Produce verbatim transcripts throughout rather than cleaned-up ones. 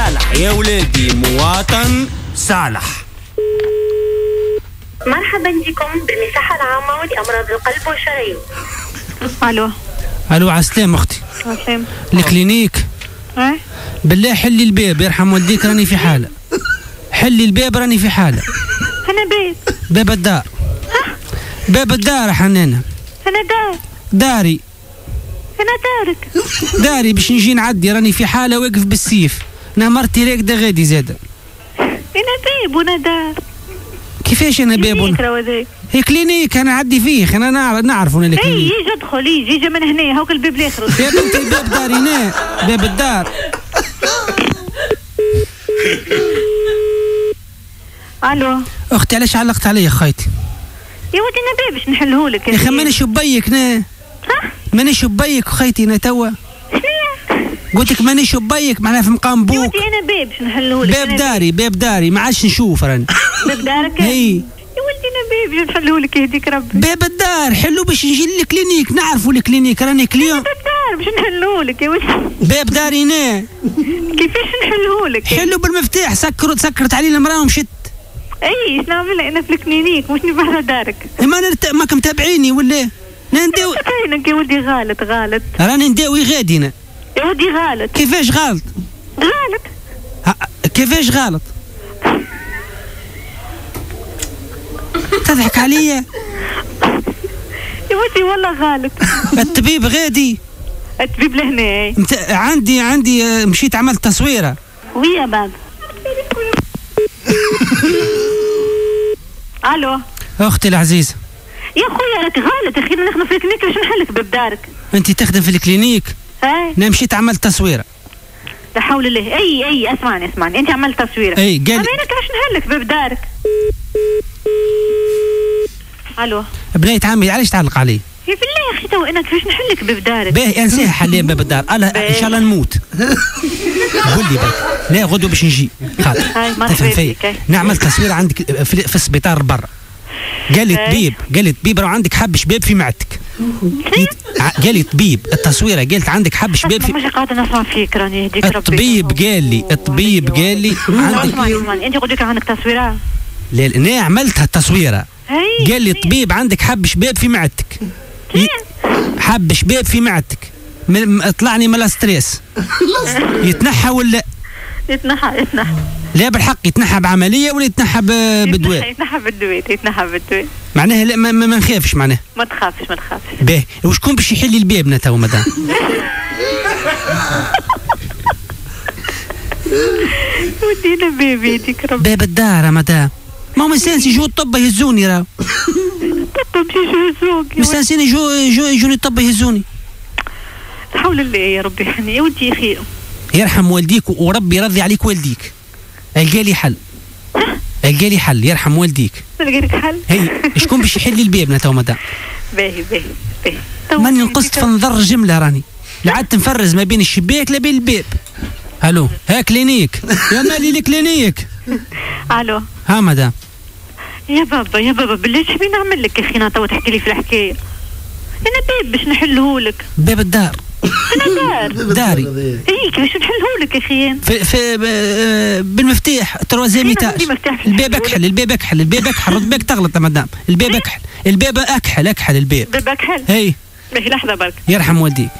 صالح يا ولادي مواطن صالح. مرحبا بكم بالمساحة العامة لأمراض القلب والشرايين. الو الو عسلام اختي. عسلام الكلينيك. اه بالله حلي الباب يرحم والديك راني في حالة. حلي الباب راني في حالة. انا بيت. باب الدار. باب الدار حنانة. انا دار. داري. انا دارك. داري باش نجي نعدي راني في حالة واقف بالسيف. انا مرتي راكدة غادي زادة. انا باب وانا دار. كيفاش انا باب وانا؟ هي كلينيك انا نعدي فيه انا نعرف نعرف انا الكلينيك. اي يجي ادخل يجي يجي من هنا هاك الباب الاخر. يا بنتي الباب داري هنا باب الدار. الو اختي علاش علقت عليا خايتي؟ يا ودي انا باب باش نحلهولك. يا اخي مانيش بيك نا. صح مانيش بيك خايتي انا توا. شنيا؟ قلت لك مانيش بيك معناها في مقام بوك. يا ودي انا باب باش نحلهولك. باب داري باب داري ما عادش نشوف راني. باب دارك؟ هي يا ولدي انا باب باش نحلهولك يهديك ربي. باب الدار حلو باش نجي للكلينيك نعرفوا الكلينيك راني كليون. باب الدار باش نحلهولك يا ولدي. باب داري نا. كيفاش نحلهولك؟ حلو بالمفتاح سكرت سكرت علي المراه ومشيت. اي شنو نعمل انا في الكلينيك مش نبهر دارك. ما نرت... ماك متابعيني ولا؟ نداوي يا ودي غلط غلط. راني نداوي غادينا. يا ودي غلط. كيفاش غلط؟ غلط. كيفاش غلط؟ تضحك عليا؟ يا ودي والله غلط. الطبيب غادي. الطبيب لهنا. مت... عندي عندي مشيت عملت تصويره. ويا بابا. الو اختي العزيزه. يا خويا راك غلط اخي نخدم في الكلينيك باش نحلك باب دارك. انت تخدم في الكلينيك؟ اي انا مشيت عملت تصويره. لا حول الله. اي اي اسمعني اسمعني انت عملت تصويره. اي قال انا كيفاش نحلك باب دارك. الو بنيت عمي علاش تعلق علي؟ يا بالله يا اخي تو انا كيفاش نحلك باب دارك؟ باهي انساها حاليا باب الدار انا ان شاء الله نموت. قول لي بك لا غدوه باش نجي خاطر تفهم فيا نعمل تصوير عندك في, في السبيطار برا. قال لي طبيب قال لي طبيب راه عندك حب شباب في معدتك. قال لي طبيب التصويره قالت عندك حب شباب في. مش قاعده نسمع فيك راني يهديك ربي. الطبيب قال لي الطبيب قال لي عندك اسمعني انت قلت لك عندك تصويره. لا انا عملتها التصويره. قال لي الطبيب عندك حب شباب في معدتك. حب شباب في معدتك طلعني من الستريس. يتنحى ولا؟ يتنحى يتنحى. لا بالحق يتنحى بعمليه ولا يتنحى بالدواء؟ يتنحى بالدواء يتنحى بالدواء. معناها لا ما, ما نخافش معناها. ما تخافش ما تخافش. باهي وشكون باش يحل لي الباب تو مدام؟ ودينا باب يديك ربي. باب الدار مدام. ما هو مستانس يجوا الطب يهزوني راه. الطب مش يهزوك. مستانسين يجوا يجوا يجوني الطب يهزوني. لا حول الله يا ربي يحني يا ودي خير. يرحم والديك وربي يرضي عليك والديك. القى لي حل. القى لي حل يرحم والديك. القى لك حل؟ هي شكون باش يحل لي الباب تو مدام؟ باهي باهي باهي. ماني نقصت في نظر جمله راني. لا عاد تنفرز ما بين الشباك لا بين الباب. الو ها كلينيك يا مالي الكلينيك. الو ها مدام. يا بابا يا بابا بالله شبي نعمل لك يا اخي انا تو تحكي لي في الحكايه. انا باب باش نحلهولك. باب الدار. انا دار. داري. اي كيفاش نحلهولك يا اخي؟ في, في بالمفتاح تروازيام ايتاج. الباب اكحل الباب اكحل الباب اكحل رد بالك تغلط يا مدام. الباب اكحل الباب اكحل اكحل الباب. الباب اكحل؟ اي باهي لحظه برك. يرحم والديك.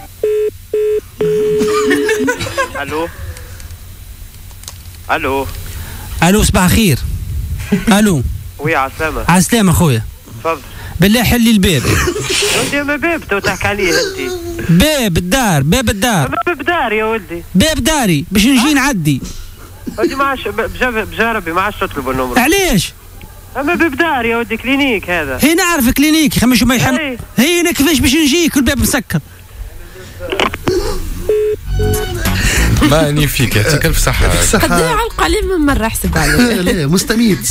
الو الو الو صباح الخير. الو وي عسلامة. عسلامة خويا. تفضل. بالله حلي الباب. ولدي ما باب تو تحكي عليه انت. باب الدار باب الدار. باب دار يا ولدي. باب داري باش نجي نعدي. ولدي ما عادش بجربي ما عادش تطلبوا النمرة. علاش؟ اما باب دار يا ولدي كلينيك هذا. هي نعرف كلينيك خمس ما يحم. هي, هي انا كيفاش باش نجيك والباب مسكر. ماني فيك يعطيك الف صحة. قد على القليل من مرة حسب عليه. لا لا مستميت.